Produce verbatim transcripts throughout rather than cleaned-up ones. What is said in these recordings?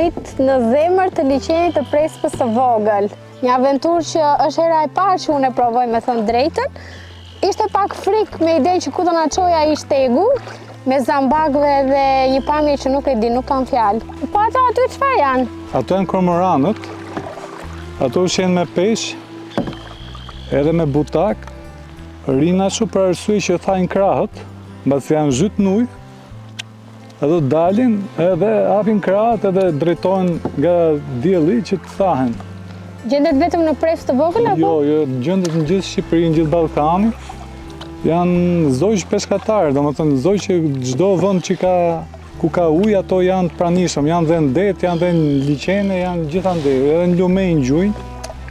rrit në zemër të liçenit të Prespës së vogël. Një aventurë që është hera e parë që unë e provoj me thënë drejtën. Ishte pak frikë me idenë që ku do na çoja ai shtegu, me zambakve dhe një pamje që nuk e di, nuk kam fjalë. Po ato aty çfarë janë? Ato janë kormoranët. Ato ushqen me peshë, edhe me butak. Rinë ashtu për arsye që thajnë krahët, mbasi janë zhyt në ujë. Edhe dalin edhe hapin krahët edhe drejtohen nga dielli që të thahen. Gjendet vetëm në Prespë të vogël apo? Jo, jo, gjendet në gjithë Shqipërinë, në gjithë Ballkanin. Janë zogj peshkatarë, domethënë zogj që çdo vend që ka ku ka ujë ato janë të pranishëm, janë dhe në det, janë dhe në liçene, janë gjithandej, edhe në lume në gjujnë.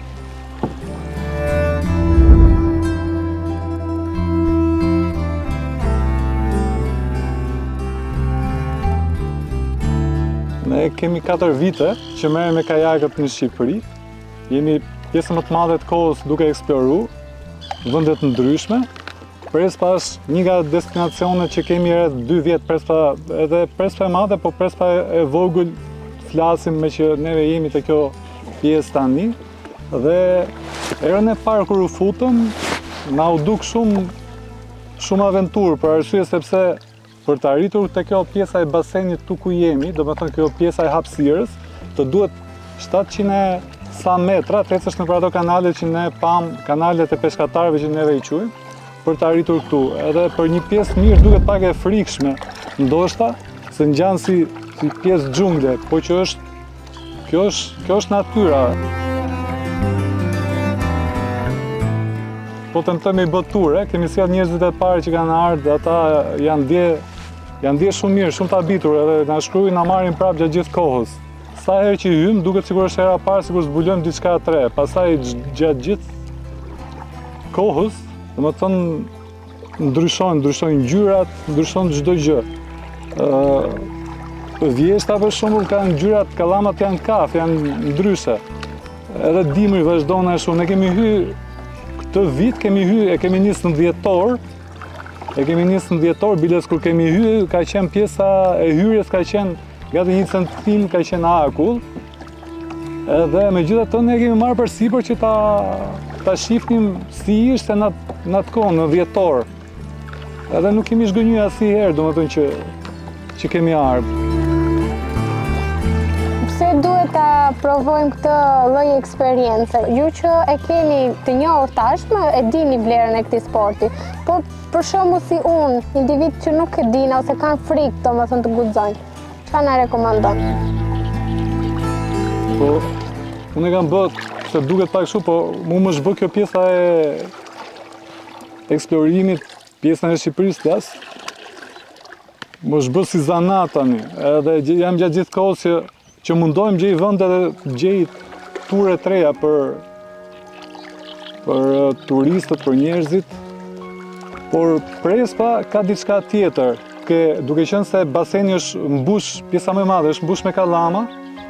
Ne kemi katër vite që merrem me kajakët në Shqipëri. Jemi pjesën më të madhe të kohës duke eksploruar vende të ndryshme. Prespa është një nga destinacionet që kemi rreth dy vjet. Prespa edhe Prespa e madhe, po Prespa e vogël flasim me që neve jemi te kjo pjesë tani. Dhe erën e parë kur u futëm, na u duk shumë shumë aventurë për arsye sepse për të arritur te kjo pjesa e basenit tu ku jemi, domethënë kjo pjesa e hapësirës, të duhet shtatëqind sa metra, të ecësh nëpër ato kanale që ne pam, kanalet e peshkatarëve që neve i quajmë, për të arritur këtu. Edhe për një pjesë mirë duket pak e frikshme, ndoshta, se ngjan si si pjesë xhungle, po që është kjo është kjo është natyra. Po tentojmë i bë ture, kemi sjell njerëzit e parë që kanë ardhur, ata janë dje janë dje shumë mirë, shumë të habitur, edhe na shkruajnë, na marrin prapë gjatë gjithë kohës. Sa herë që hym, duket sikur është hera e parë, sikur zbulojmë diçka të re. Pastaj gjatë gjithë kohës, domethënë ndryshojnë, ndryshojnë ngjyrat, ndryshon çdo gjë. Ë Vjeshta për shembull kanë ngjyrat, kallamat janë kaf, janë ndryshe. Edhe dimri vazhdon ashtu. Ne kemi hyrë këtë vit, kemi hyrë, e kemi nisë në dhjetor. E kemi nisë në dhjetor, biles kur kemi hyrë, ka qenë pjesa e hyrjes, ka qenë gati një centim, ka qenë akull. Edhe megjithatë ne kemi marrë përsipër që ta ta shihnim si ishte në në atë kohë, në dhjetor. Edhe nuk kemi zgënjur asnjëherë, domethënë që që kemi ardhur. Pse duhet ta provojmë këtë lloj eksperience? Ju që e keni të njohur tashmë, e dini vlerën e këtij sporti. Po për shembull si unë, individ që nuk e din ose kanë frikë, domethënë të guxojnë. Çfarë na rekomandon? Po, unë e kam bërë, se duket pak kështu, po mu më zhbë kjo pjesa e eksplorimit, pjesën e Shqipërisë flas. Më zhbë si zanat tani, edhe jam gjatë gjithë kohës që që mundohem gjej vende dhe gjej ture të reja për për turistët, për njerëzit. Por Prespa ka diçka tjetër, ke duke qenë se baseni është mbush, pjesa më e madhe është mbush me kallama.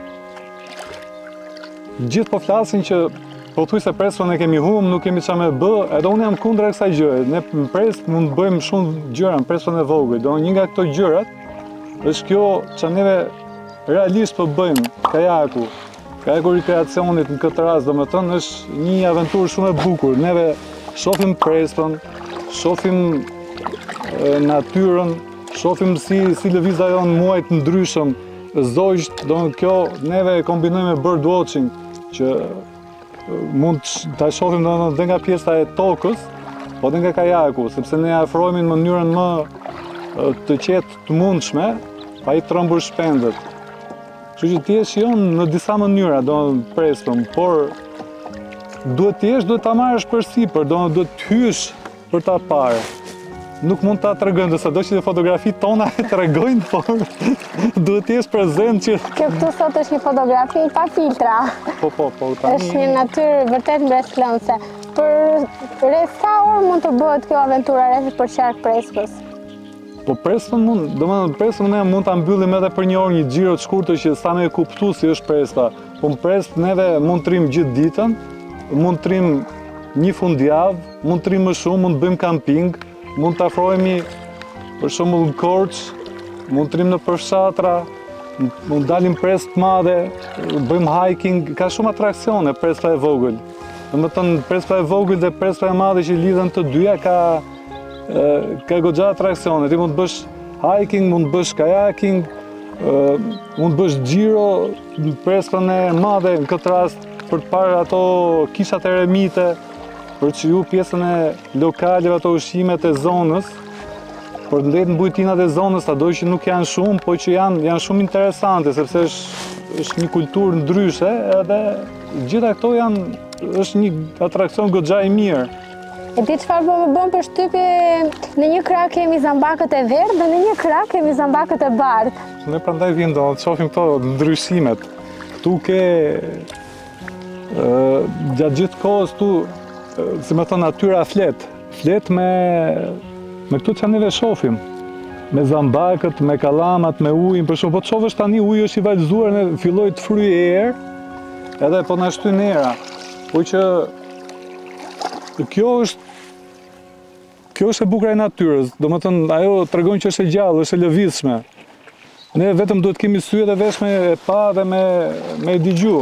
Gjithë po flasin që pothuajse Prespën e kemi humbur, nuk kemi çfarë më bë, edhe unë jam kundër kësaj gjëje. Ne në Prespë mund të bëjmë shumë gjëra në Prespën e vogël. Do një nga këto gjërat është kjo që neve realisht po bëjmë, kajaku. Kajaku rekreacionit në këtë rast, domethënë është një aventurë shumë e bukur. Neve shohim Prespën, shohim natyrën, shohim si si lëviz ajo në muaj të ndryshëm, zogjt, domethënë kjo neve e kombinojmë me bird watching, që mund ta shohim domethënë dhe nga pjesa e tokës, po dhe nga kajaku, sepse ne afrohemi në mënyrën më të qetë të mundshme, pa i trembur shpendet. Kështu që ti e shijon në disa mënyra, do në Prespën, por duhet të jesh, duhet ta marrësh përsipër, do duhet të hysh për ta parë. Nuk mund ta tregojmë, do sado që fotografitë tona e tregojnë, por duhet të jesh prezent që Kjo këtu sot është një fotografi pa filtra. Po po, po tani. Është një natyrë vërtet mbretëlënse. Për rreth sa orë mund të bëhet kjo aventura rreth për qark Prespës? Po Prespën mund, domethënë Prespën ne mund ta mbyllim edhe për një orë, një xhiro të shkurtër që sa më e kuptu si është Prespa. Po në Prespë neve mund të rrim gjithë ditën, mund të rrim një fundjavë, mund të rrim më shumë, mund të bëjmë kamping, mund të afrohemi për shembull në Korç, mund të rrim në përfshatra, mund dalim pres të madhe, bëjmë hiking, ka shumë atraksione prespa e vogël. Domethënë prespa e vogël dhe prespa e madhe që lidhen të dyja ka ka goxha atraksione. Ti mund të bësh hiking, mund të bësh kajaking, mund të bësh xhiro në prespën e madhe në këtë rast për të parë ato kishat eremite, për të shiju pjesën e lokaleve, ato ushqimet e zonës, për të ndetë në bujtinat e zonës, ado që nuk janë shumë, po që janë, janë shumë interesante, sepse është, është një kulturë ndryshe, edhe gjitha këto janë, është një atrakcion goxha i mirë. E ti çfarë po më bën përshtypje, në një krah kemi zambakët e verdhë dhe në një krah kemi zambakët e bardhë. Ne prandaj vjen do të shohim këto ndryshimet. Ktu ke gjatë gjithë kohës tu, si më thon, natyra flet, flet me me këto që neve shohim. Me zambakët, me kallamat, me ujin, për shumë, po të shohësh tani uji është i vallëzuar, ne filloi të fryjë erë, edhe po na shtyn era. Po që kjo është Kjo është e bukur e natyrës, domethënë ajo tregon që është e gjallë, është e lëvizshme. Ne vetëm duhet kemi sy dhe vesh me e pa dhe me me dëgju.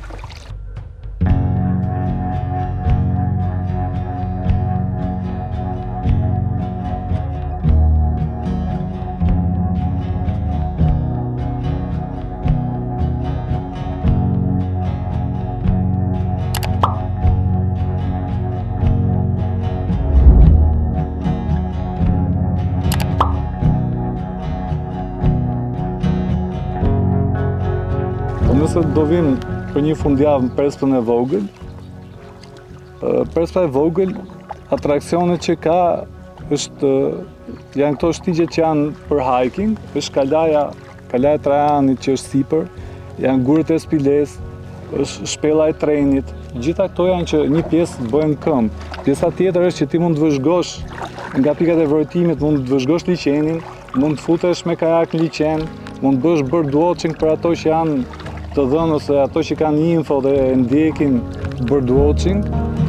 Nëse do vim për një fundjavë në Prespën e vogël, Prespa e vogël, atraksionet që ka është, janë këto shtigjet që janë për hiking, është kalaja, kalaja Trajanit që është sipër, janë gurët e Spiles, është shpella e trenit, gjitha këto janë që një pjesë bëhen këmbë. Pjesa tjetër është që ti mund të vëzhgosh nga pikat e vërtimit, mund të vëzhgosh liçenin, mund të futesh me kajak në liçen, mund të bësh birdwatching për ato që janë të dhënë ose ato që kanë info dhe ndjekin birdwatching.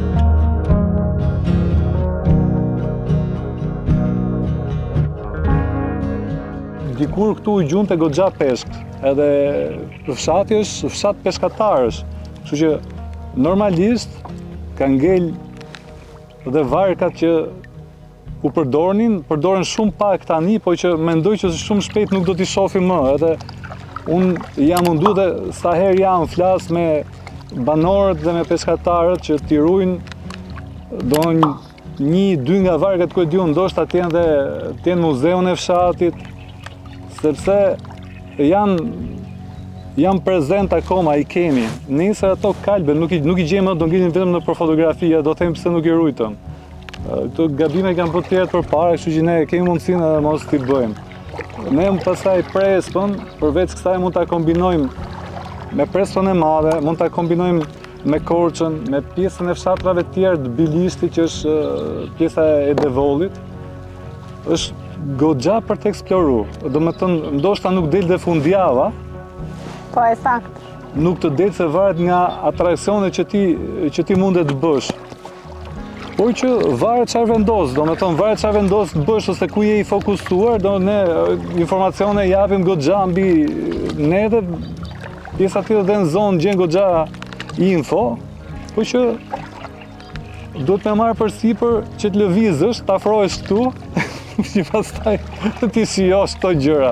Dikur këtu u gjunte goxha peshk, edhe fshati është fshat peshkatarësh, kështu që normalisht ka ngel dhe varkat që u përdornin, përdoren shumë pak tani, po që mendoj që shumë shpejt nuk do t'i shohim më, edhe unë jam mundu dhe sa herë jam flas me banorët dhe me peshkatarët që t'i ruajnë do një, dy nga vargat ku e diun, ndoshta t'jenë dhe t'jenë muzeun e fshatit, sepse janë janë prezent akoma, i kemi. Nesër ato kalbe nuk i, nuk i gjejmë, do ngjelin vetëm në për fotografia, do them pse nuk i ruajtëm. Këto gabime kanë bërë tjerët përpara, kështu që ne kemi mundësinë edhe mos t'i bëjmë. Ne pastaj Prespën, përveç kësaj mund ta kombinojmë me Prespën e madhe, mund ta kombinojmë me Korçën, me pjesën e fshatrave të tjerë të Bilishtit, që është pjesa e Devollit. Është goxha për të eksploruar. Domethënë, ndoshta nuk del dhe fundjava. Po, e sakt. Nuk të del se varet nga atraksionet që ti që ti mundet të bësh. Po që varet çfarë vendos, domethënë varet çfarë vendos të bësh ose ku je i fokusuar, do ne informacione japim goxha mbi ne dhe pjesa tjetër dhe në zonë gjen goxha info, po që duhet me marrë përsipër që të lëvizësh, të afrohesh këtu, që pastaj ti shijosh këto gjëra.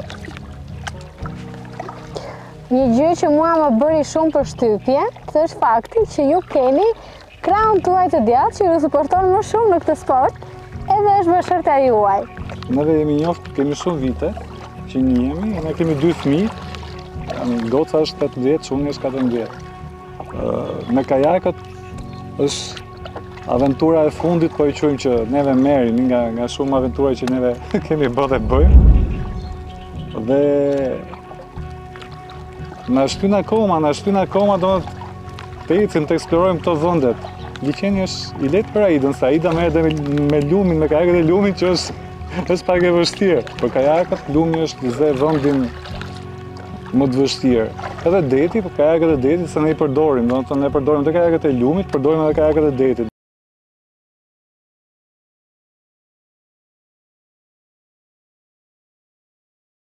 Një gjë që mua më bëri shumë përshtypje, është fakti që ju keni krahun tuaj të djathtë që ju suporton më shumë në këtë sport, edhe është bashkërta juaj. Neve jemi njoftë, kemi shumë vite që njihemi, ne kemi dy fëmijë, goca është tetëdhjetë, unë është katërmbëdhjetë. Me kajakët është aventura e fundit, po i quajmë që neve merrim nga nga shumë aventura që neve kemi bërë dhe bëjmë. Dhe na shtyn akoma, na shtyn akoma do të ecim të eksplorojmë këto vendet. Liçeni është i lehtë për Aidën, sa Aida merret me, me lumin, me kajakët e lumit, që është është pak e vështirë. Për kajakët, lumi është zë vendin më të vështirë. Edhe deti, për kajakët e detit, se ne i përdorim, do të thonë ne përdorim edhe kajakët e lumit, përdorim edhe kajakët e detit.